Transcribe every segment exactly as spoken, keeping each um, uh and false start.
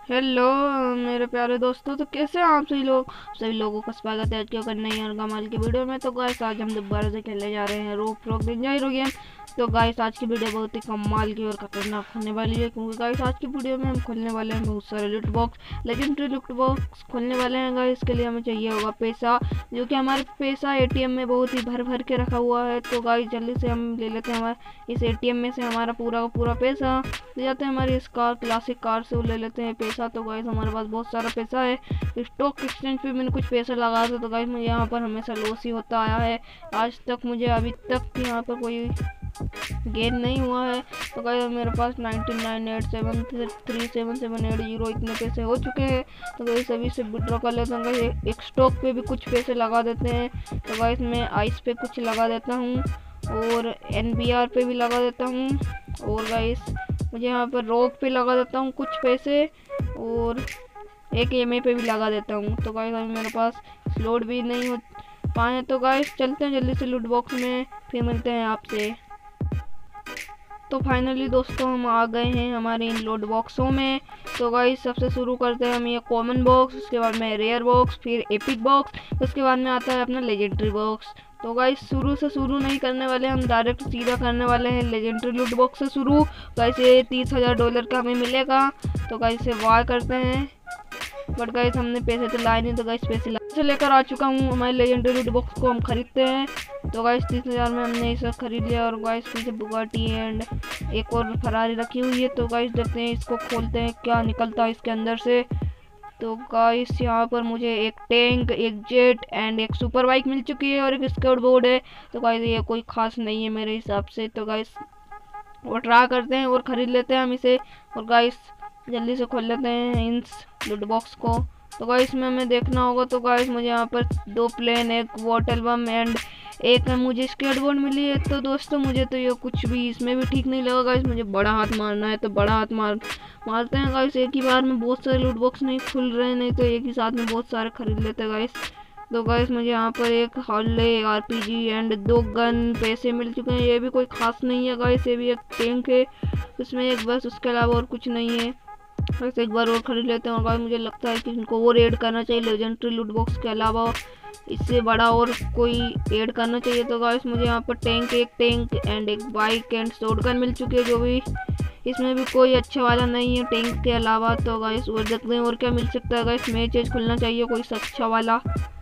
Hello मेरे प्यारे दोस्तों, तो कैसे हैं आप सभी लोग। सभी लोगों का स्वागत है आज के नई और कमाल की वीडियो में। तो गाइस आज हम दोबारा से खेलने जा रहे हैं रोबलॉक्स निंजा हीरो गेम। तो गाइस आज की वीडियो बहुत ही कमाल की और खतरनाक होने वाली है, क्योंकि गाइस आज की वीडियो में हम खोलने वाले हैं बहुत सारे लूट बॉक्स, लेजेंडरी लूट बॉक्स खोलने वाले हैं। गाइस इसके लिए हमें चाहिए होगा पैसा, जो कि हमारे पैसा एटीएम में बहुत ही भर भर के रखा हुआ है। तो गाइस जल्दी से हम ले लेते हैं हमारे इस एटीएम में से हमारा पूरा का पूरा पैसा ले जाते हैं हमारी इस कार क्लासिक कार से, वो ले लेते हैं पैसा। तो गाइस हमारे पास बहुत सारा पैसा है। स्टॉक एक्सचेंज पे मैंने कुछ पैसा लगा था, तो गाइस मुझे यहाँ पर हमेशा लॉस ही होता आया है। आज तक मुझे अभी तक यहाँ पर कोई गेन नहीं हुआ है। तो गाइस मेरे पास nine nine eight seven three seven seven eight zero इतने पैसे हो चुके हैं। तो गाइस अभी से विड्रॉ कर लेता हूँ। गाइस एक स्टॉक पे भी कुछ पैसे लगा देते हैं। तो गाइस मैं आइस पे कुछ लगा देता हूँ और एनबीआर पे भी लगा देता हूँ, और गाइस मुझे यहाँ पर रॉक पे लगा देता हूँ कुछ पैसे, और एक एमए पे भी लगा देता हूँ। तो गाइस अभी मेरे पास स्लोट भी नहीं हो पाए। तो गाइस चलते हैं जल्दी से लूट बॉक्स में, फिर मिलते हैं आपसे। तो फाइनली दोस्तों हम आ गए हैं हमारे इन लूट बॉक्सों में। तो गाइस सबसे शुरू करते हैं हम ये कॉमन बॉक्स, उसके बाद में रेयर बॉक्स, फिर एपिक बॉक्स, उसके बाद में आता है अपना लेजेंडरी बॉक्स। तो गाइस शुरू से शुरू नहीं करने वाले, हम डायरेक्ट सीधा करने वाले हैं लेजेंडरी लूट बॉक्स से शुरू। गाइस ये तीस हज़ार डॉलर का हमें मिलेगा। तो गाइस से वार करते हैं, बट गाइस हमने पैसे तो लाए नहीं। तो गाइस पैसे से लेकर आ चुका हूँ हमारे लेजेंडरी लूट बॉक्स को हम खरीदते हैं। तो गाइस तीस हज़ार में हमने इसे खरीद लिया, और गाइस पीछे बुगाटी एंड एक और फरारी रखी हुई है। तो गाइस देखते हैं, इसको खोलते हैं क्या निकलता है इसके अंदर से। तो गाइस यहाँ पर मुझे एक टैंक, एक जेट एंड एक सुपर बाइक मिल चुकी है, और एक स्केट बोर्ड है। तो गाइस ये कोई खास नहीं है मेरे हिसाब से। तो गाइस वो ट्राई करते हैं और ख़रीद लेते हैं हम इसे, और गाइस जल्दी से खोल लेते हैं इन लूट बॉक्स को। तो गाइस इसमें हमें देखना होगा। तो गाइस मुझे यहाँ पर दो प्लेन, एक वाटर बम एंड एक मुझे स्केट बोर्ड मिली है। तो दोस्तों मुझे तो ये कुछ भी इसमें भी ठीक नहीं लगा। गाइस मुझे बड़ा हाथ मारना है, तो बड़ा हाथ मार मारते हैं। गाइस एक ही बार में बहुत सारे लूट बॉक्स नहीं खुल रहे हैं, नहीं तो एक ही साथ में बहुत सारे खरीद लेते हैं गाइस। तो गाइस मुझे यहाँ पर एक हार्ले आरपीजी एंड दो गन पैसे मिल चुके हैं। ये भी कोई खास नहीं है गाइस, ये भी एक टैंक है उसमें एक, बस उसके अलावा और कुछ नहीं है। बस एक बार और खरीद लेते हैं। और गाइस मुझे लगता है कि इनको और ऐड करना चाहिए लेजेंडरी लूट बॉक्स के अलावा, इससे बड़ा और कोई ऐड करना चाहिए। तो गाइस मुझे यहाँ पर टैंक, एक टैंक एंड एक बाइक एंड शॉटगन मिल चुकी है, जो भी इसमें भी कोई अच्छा वाला नहीं है टैंक के अलावा। तो गाइस और देखते हैं और क्या मिल सकता है। गाइस मैच एज खुलना चाहिए कोई अच्छा वाला।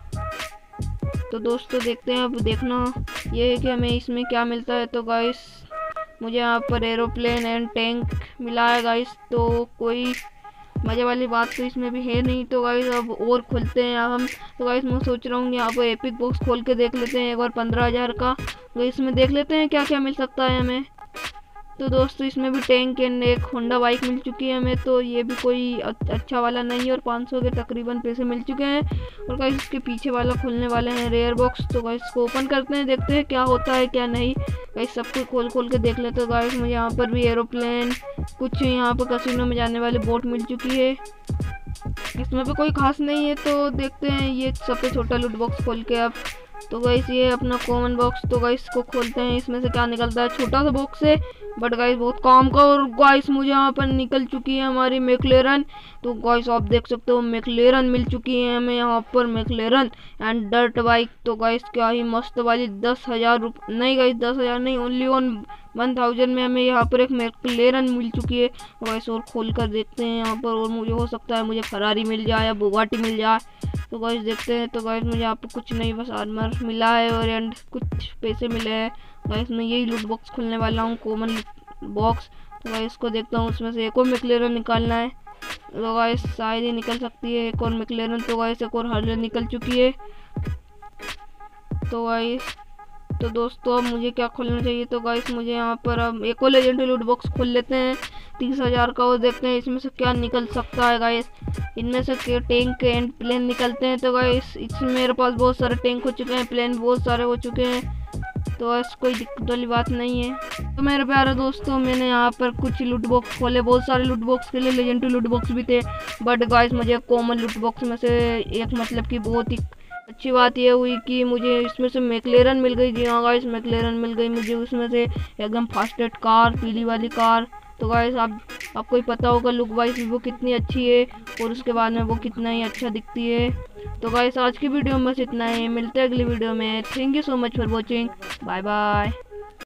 तो दोस्तों देखते हैं, अब देखना ये है कि हमें इसमें क्या मिलता है। तो गाइस मुझे यहाँ पर एरोप्लेन एंड टैंक मिला है गाइस, तो कोई मज़े वाली बात तो इसमें भी है नहीं। तो गाइस अब और खोलते हैं हम। तो गाइस मैं सोच रहा हूँ यहाँ पर एपिक बॉक्स खोल के देख लेते हैं एक बार पंद्रह हज़ार का। तो इसमें देख लेते हैं क्या क्या मिल सकता है हमें। तो दोस्तों इसमें भी टैंक एंड एक होंडा बाइक मिल चुकी है हमें, तो ये भी कोई अच्छा वाला नहीं है, और पाँच सौ के तकरीबन पैसे मिल चुके हैं। और गाइस इसके पीछे वाला खुलने वाले हैं रेयर बॉक्स। तो गाइस इसको ओपन करते हैं, देखते हैं क्या होता है क्या नहीं। गाइस सब कुछ खोल खोल के देख लेते हैं। गाइस मुझे यहाँ पर भी एरोप्लेन, कुछ यहाँ पर कसिनो में जाने वाली बोट मिल चुकी है, इसमें भी कोई खास नहीं है। तो देखते हैं ये सबसे छोटा लूट बॉक्स खोल के अब। तो गाइस ये अपना कॉमन बॉक्स। तो गाइस इसको खोलते हैं, इसमें से क्या निकलता है। छोटा सा बॉक्स है बट गाइस बहुत काम का। और गाइस मुझे यहाँ पर निकल चुकी है हमारी मैक्लेरन। तो गाइस आप देख सकते हो मैक्लेरन मिल चुकी है हमें यहाँ पर, मैक्लेरन एंड डर्ट बाइक। तो गाइस क्या ही मस्त वाली दस हज़ार रुपये नहीं गाइस, दस हज़ार नहीं, ओनली ऑन वन थाउजेंड में हमें यहाँ पर एक मैक्लेरन मिल चुकी है। गाइस और खोल कर देखते हैं यहाँ पर, और मुझे हो सकता है मुझे फरारी मिल जाए या बुगाटी मिल जाए। तो गाइस देखते हैं। तो गाइस मुझे यहाँ पर कुछ नहीं, बस आर्मर मिला है और एंड कुछ पैसे मिले हैं। गाइस मैं यही लूट बॉक्स खोलने वाला हूँ, कॉमन बॉक्स। तो गाइस इसको देखता हूँ, उसमें से एक और मैक्लेरन निकालना है। तो गाइस शायद ही निकल सकती है एक और मैक्लेरन। तो गाइस एक और हार्ले निकल चुकी है। तो गाइस तो दोस्तों अब मुझे क्या खोलना चाहिए। तो गाइस मुझे यहाँ पर अब एक और लेजेंडरी लूट बॉक्स खोल लेते हैं तीस हज़ार का, और देखते हैं इसमें से क्या निकल सकता है। गाइस इनमें से के टैंक एंड प्लेन निकलते हैं। तो गाइस इसमें मेरे पास बहुत सारे टैंक हो चुके हैं, प्लेन बहुत सारे हो चुके हैं, तो ऐसा कोई दिक्कत वाली बात नहीं है। तो मेरे प्यारे दोस्तों मैंने यहाँ पर कुछ लूट बॉक्स खोले, बहुत सारे लूट बॉक्स के लिए लेजेंडरी लूट बॉक्स भी थे, बट गाइस मुझे कॉमन लूट बॉक्स में से एक मतलब कि बहुत ही अच्छी बात यह हुई कि मुझे इसमें से मैक्लेरन मिल गई। जी हाँ गाइस मैक्लेरन मिल गई मुझे, उसमें से एकदम फास्टेस्ट कार, पीली वाली कार। तो गाइस आप आपको ही पता होगा लुक वाइज वो कितनी अच्छी है और उसके बाद में वो कितना ही अच्छा दिखती है। तो गाइस आज की वीडियो में बस इतना ही, मिलते हैं अगली वीडियो में। Thank you so much for watching, bye bye.